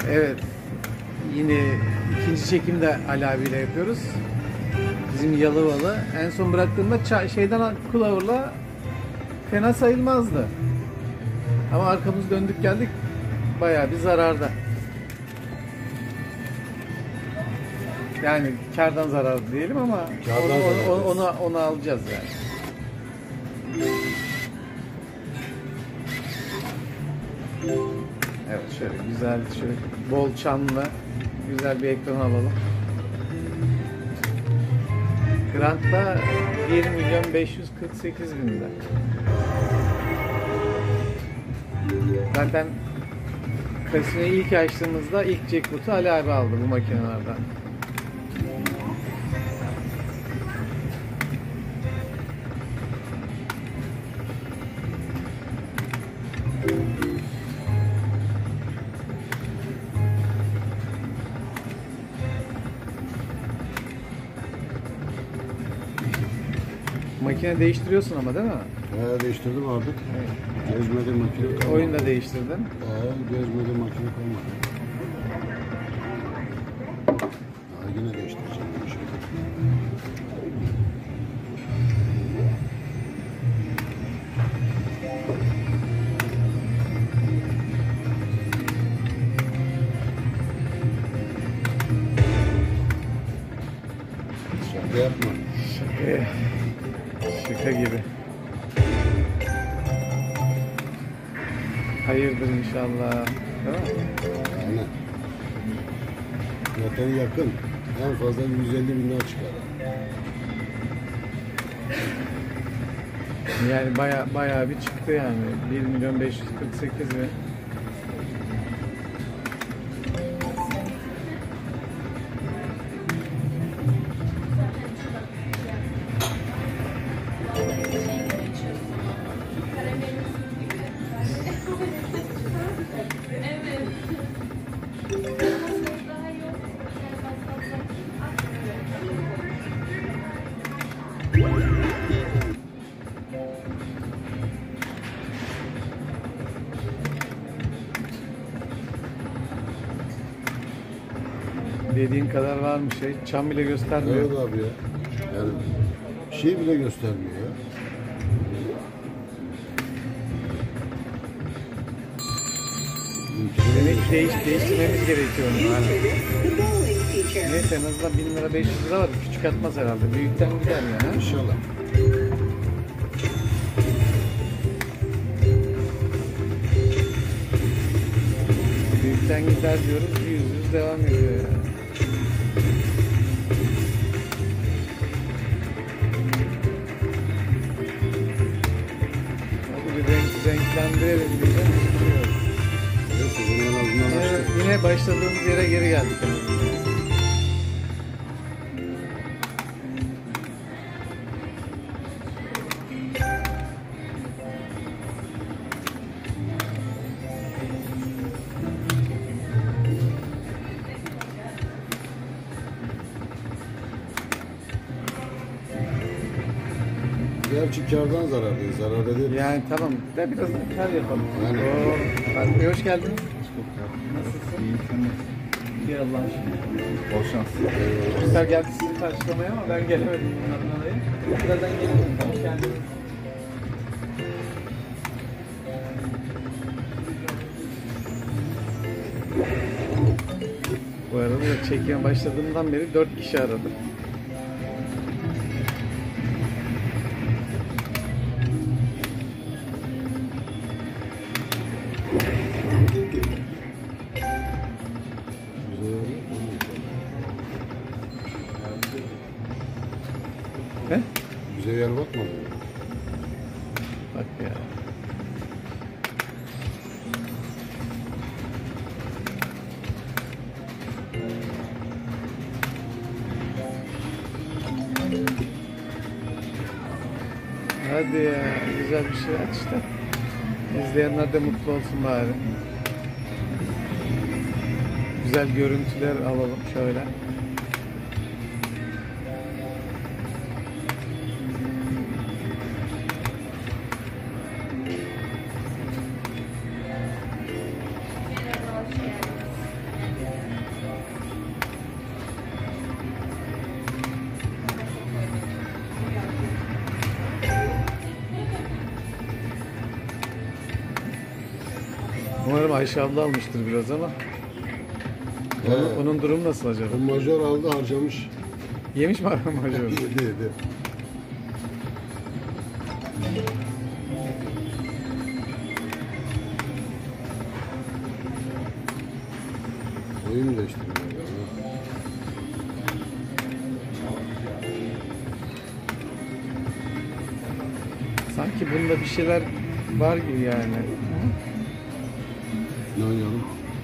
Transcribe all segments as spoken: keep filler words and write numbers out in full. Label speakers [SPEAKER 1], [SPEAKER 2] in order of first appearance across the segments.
[SPEAKER 1] Evet. Yine ikinci çekim de Ali abiyle yapıyoruz. Bizim Yalıvalı. En son bıraktığımda şeyden Clover'la fena sayılmazdı. Ama arkamız döndük geldik. Bayağı bir zararda. Yani kardan zarar diyelim ama
[SPEAKER 2] Kardan
[SPEAKER 1] onu, onu, onu, onu alacağız yani. Evet, şöyle güzel, şöyle bol çanlı güzel bir ekran alalım. Grand'da bir milyon beş yüz kırk sekiz bin lira. Zaten kasinoyu ilk açtığımızda ilk jackpot'u Ali abi aldı bu makinelerden. Makine değiştiriyorsun ama değil mi?
[SPEAKER 2] He, değiştirdim abi.
[SPEAKER 1] Evet.
[SPEAKER 2] Gezmede makine kalmadı.
[SPEAKER 1] Oyunu da değiştirdin.
[SPEAKER 2] He, gezmede makine kalmadı. Daha yine değiştireceğim bir şey. Şaka yapma.
[SPEAKER 1] Şaka, şaka gibi. Hayırdır inşallah. Değil mi?
[SPEAKER 2] Aynen. Zaten yakın. En fazla yüz elli bin lira çıkar.
[SPEAKER 1] Yani baya baya bir çıktı yani. bir milyon beş yüz kırk sekiz bin. Dediğin kadar varmış şey. Çam bile göstermiyor.
[SPEAKER 2] Evet abi ya. Yani şey bile göstermiyor ya.
[SPEAKER 1] Demek ki değiş, değiştirmemiz gerekiyor onu. Yani. Neyse en azından bin lira beş yüz lira var. Küçük atmaz herhalde. Büyükten gider yani.
[SPEAKER 2] İnşallah.
[SPEAKER 1] Büyükten gider diyoruz. Yüz yüz devam ediyor yani. Hadi bir renk, renklendirelim diyeceğim.
[SPEAKER 2] Neyse bunu en azından
[SPEAKER 1] Yine,
[SPEAKER 2] açtık.
[SPEAKER 1] yine başladığımız yere geri geldik.
[SPEAKER 2] Gerçi kardan zarardayız. Zarar ederiz.
[SPEAKER 1] Yani tamam. De biraz da kar yapalım.
[SPEAKER 2] Yani.
[SPEAKER 1] Oo, Fatih, hoş geldin. Nasılsın?
[SPEAKER 3] İyi, sen nasılsın?
[SPEAKER 1] İyi Allah'a şükür.
[SPEAKER 3] Bol şans.
[SPEAKER 1] Çocuklar geldi sizi karşılamaya ama ben gelemedim bundan dolayı. Birazdan gelirim. Hoş geldiniz. Bu arada da çekime başladığımdan beri dört kişi aradı. He?
[SPEAKER 2] Bize yer bakmadı.
[SPEAKER 1] Bak ya. Hadi ya, güzel bir şey aç da izleyenler de mutlu olsun bari. Güzel görüntüler alalım şöyle. Aşağıda almıştır biraz ama.
[SPEAKER 2] He.
[SPEAKER 1] Onun, onun durumu nasıl acaba?
[SPEAKER 2] O majör aldı harcamış.
[SPEAKER 1] Yemiş mi majörü?
[SPEAKER 2] Yedi yedi. Oyun değiştirmiyor ya.
[SPEAKER 1] Sanki bunda bir şeyler var gibi yani.
[SPEAKER 2] Ne oynayalım?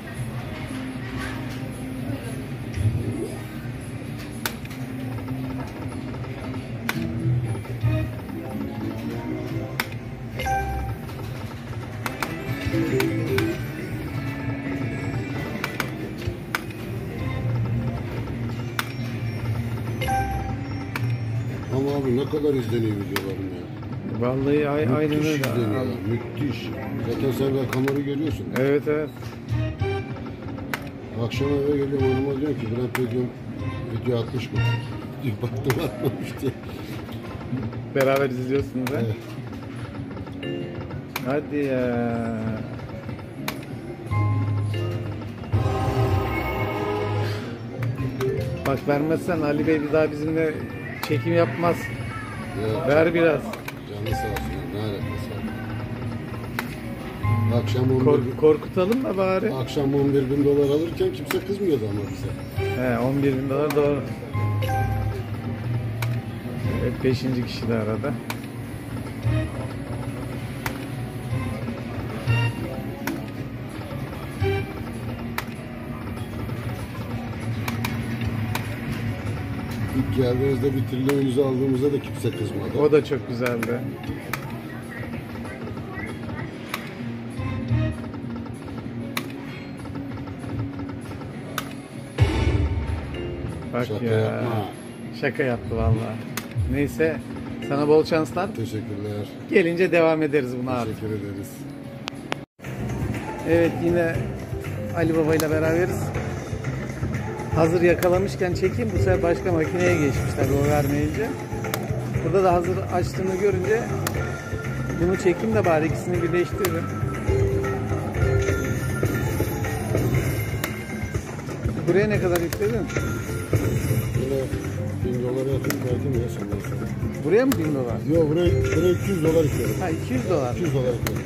[SPEAKER 2] Ama abi ne kadar izleniyor videolarım ya.
[SPEAKER 1] Vallahi ay, aynen
[SPEAKER 2] Müthiş
[SPEAKER 1] öyle.
[SPEAKER 2] izleniyor.
[SPEAKER 1] Abi.
[SPEAKER 2] Müthiş. Zaten sen rakamları görüyorsun.
[SPEAKER 1] Evet evet.
[SPEAKER 2] Akşam eve geliyorum hanıma diyorum ki Bülent Bey diyorum video atmış mı? Diyor baktım atmamış diye.
[SPEAKER 1] Beraber izliyorsunuz ha?
[SPEAKER 2] Evet.
[SPEAKER 1] Hadi ya. Bak vermezsen Ali Bey bir daha bizimle çekim yapmaz.
[SPEAKER 2] Ya,
[SPEAKER 1] Ver biraz.
[SPEAKER 2] canı sağ olsun. Ne alakası var? Akşam on bir,
[SPEAKER 1] Kork- korkutalım da bari.
[SPEAKER 2] akşam on bir bin dolar alırken kimse kızmıyordu ama bize.
[SPEAKER 1] He, on bir bin dolar doğru. Evet, beşinci kişi de arada.
[SPEAKER 2] İlk geldiğimizde bir trilyon yüzü aldığımızda da kimse kızmadı.
[SPEAKER 1] O da çok güzeldi. Bak
[SPEAKER 2] Şaka
[SPEAKER 1] ya.
[SPEAKER 2] yapma.
[SPEAKER 1] Şaka yaptı vallahi. Neyse sana bol şanslar.
[SPEAKER 2] Teşekkürler.
[SPEAKER 1] Gelince devam ederiz buna artık.
[SPEAKER 2] Teşekkür ederiz.
[SPEAKER 1] Evet yine Ali Baba ile beraberiz. Hazır yakalamışken çekeyim. Bu sefer başka makineye geçmiş tabii o vermeyince. Burada da hazır açtığını görünce bunu çekeyim de bari ikisini birleştiririm. Buraya ne kadar yükledin?
[SPEAKER 2] Böyle bin dolara yakın verdim ya senden sonra.
[SPEAKER 1] Buraya mı bin dolar?
[SPEAKER 2] Yok buraya, buraya iki yüz dolar istiyorum.
[SPEAKER 1] Ha iki yüz dolar.
[SPEAKER 2] iki yüz dolar istiyorum.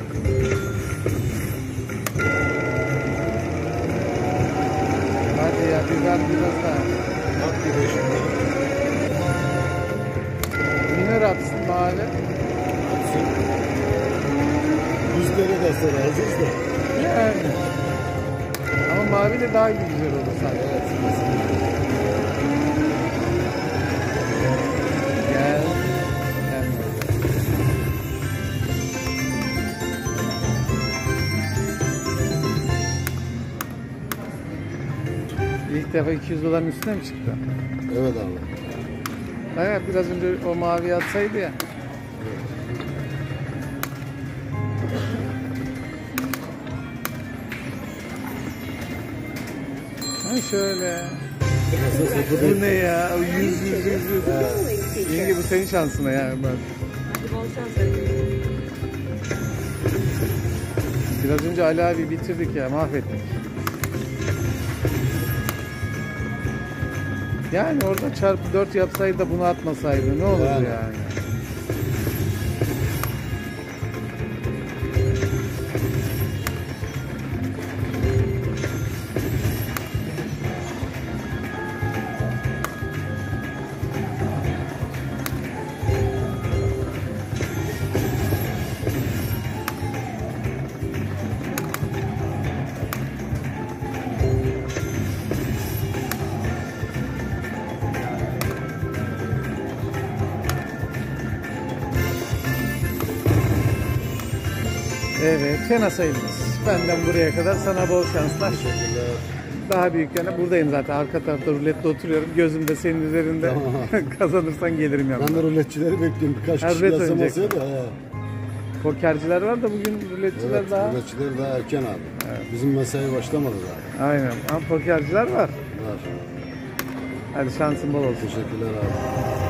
[SPEAKER 1] Hadi ya bir ver biraz daha.
[SPEAKER 2] Bak bir beş bin dolar.
[SPEAKER 1] Miner atsın bari.
[SPEAKER 2] yüz lira da sonra hazırız da.
[SPEAKER 1] Yani. Ama mavi de daha güzel olur sanki.
[SPEAKER 2] Evet.
[SPEAKER 1] Gel. Gel. İlk defa iki yüz doların üstüne mi çıktı?
[SPEAKER 2] Evet abi.
[SPEAKER 1] Evet biraz önce o mavi atsaydı ya. Ha şöyle. Bu ne ya? O yüz yüz yüz yüz. Yenge bu senin şansına ya. Bak.
[SPEAKER 3] Hadi bol şans.
[SPEAKER 1] Biraz önce Ali abi bitirdik ya, mahvettik. Yani orada çarpı dört yapsaydı da bunu atmasaydı ne olurdu
[SPEAKER 2] Yani.
[SPEAKER 1] yani? Evet, fena sayılmaz. Benden buraya kadar sana bol şanslar.
[SPEAKER 2] Teşekkürler.
[SPEAKER 1] Daha büyüklerine buradayım zaten. Arka tarafta rulette oturuyorum. Gözüm de senin üzerinde.
[SPEAKER 2] Tamam.
[SPEAKER 1] Kazanırsan gelirim yanına.
[SPEAKER 2] Ben de ruletçileri bekliyorum. Birkaç
[SPEAKER 1] Ha,
[SPEAKER 2] kişi
[SPEAKER 1] rulet
[SPEAKER 2] yazsa
[SPEAKER 1] oynayacak.
[SPEAKER 2] masaya da. He.
[SPEAKER 1] Pokerciler var da bugün ruletçiler
[SPEAKER 2] Evet,
[SPEAKER 1] daha.
[SPEAKER 2] ruletçiler daha erken abi. Bizim mesai başlamadı daha.
[SPEAKER 1] Aynen. Ama pokerciler var.
[SPEAKER 2] Var.
[SPEAKER 1] Hadi şansın bol olsun.
[SPEAKER 2] Teşekkürler abi.